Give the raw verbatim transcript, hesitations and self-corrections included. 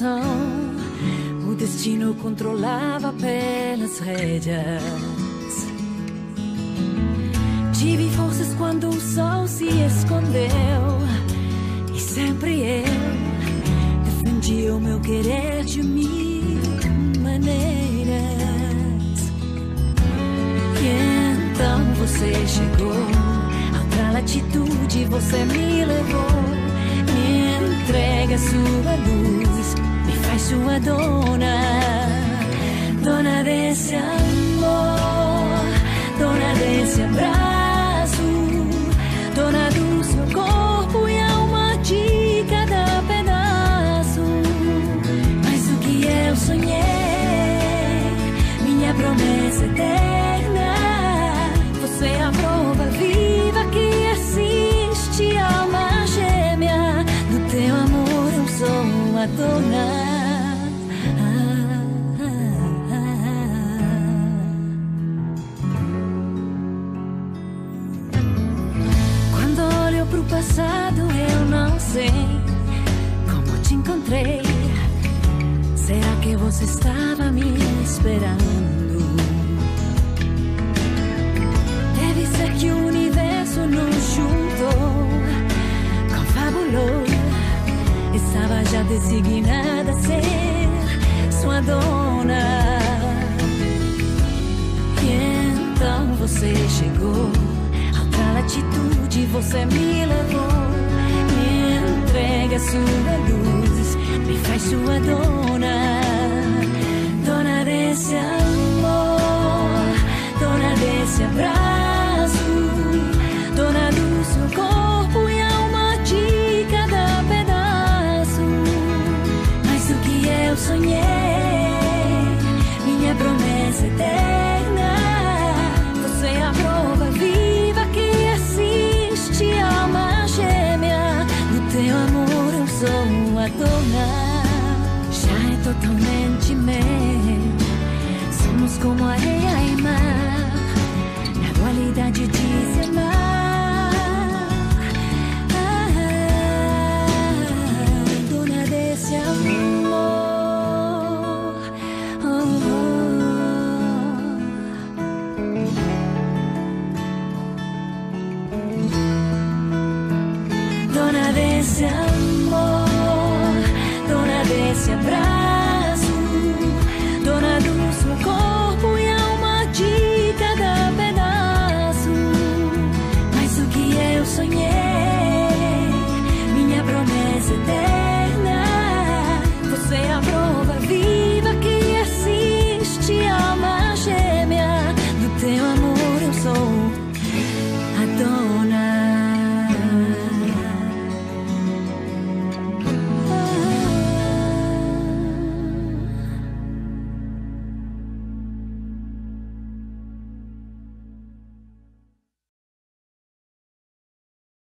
coração. O destino controlava pelas rédeas. Tive forças quando o sol se escondeu, e sempre eu defendi o meu querer de mil maneiras. E então você chegou, a outra latitude você me levou. Me entrega sua luz, me faz sua dona, dona desse amor, dona desse abraço, dona do seu corpo e alma de cada pedaço. Mas o que eu sonhei, minha promessa eterna, você é a prova viva que existe, alma gêmea do teu amor. Eu sou a dona. Pro passado eu não sei como te encontrei. Será que você estava me esperando? Deve ser que o universo nos juntou, confabulou. Estava já designada a ser sua dona. E então você chegou, latitude você me levou. Me entrega sua luz, me faz sua dona, dona desse amor, dona desse abraço, dona do seu corpo e alma de cada pedaço. Mas o que eu sonhei, minha promessa eterna, você é a prova viva que existe, alma gêmea do teu amor. Eu sou a dona. Já é totalmente meu. Somos como areia e mar, na dualidade de se amar. Ah, dona desse amor. Oh, oh. Dona desse amor, dona desse abraço,